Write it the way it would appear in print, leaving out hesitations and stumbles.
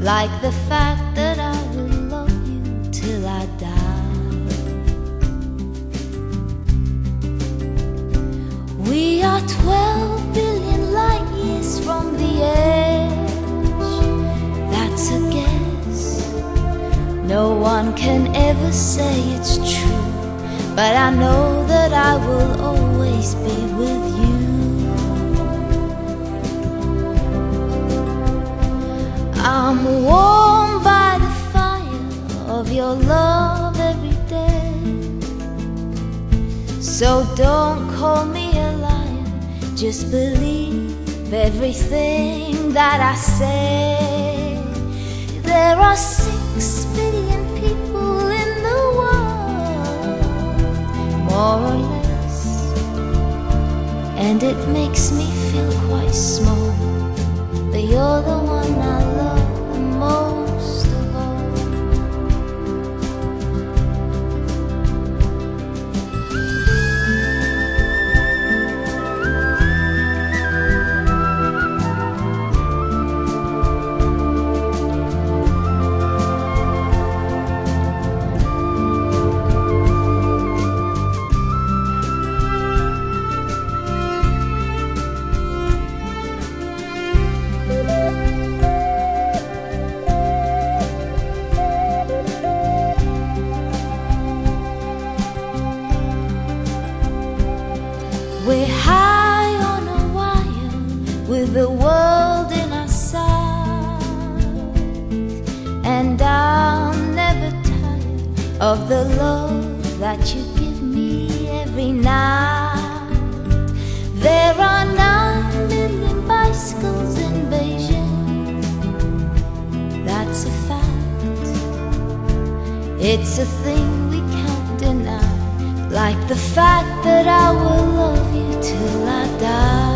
like the fact that I will love you till I die. We are 12 billion light years from the edge. That's a guess. No one can ever say it's true, but I know that I will always be with you. I'm warmed by the fire of your love every day. So don't call me a liar, just believe everything that I say. There are 6 billion people in the world, more or less, and it makes me feel quite small, but you're the one I love the most of all. We're high on a wire with the world in our sight, and I'm never tired of the love that you give me every night. There are 9 million bicycles in Beijing, that's a fact. It's a thing we can't deny, like the fact that I will love you till I die.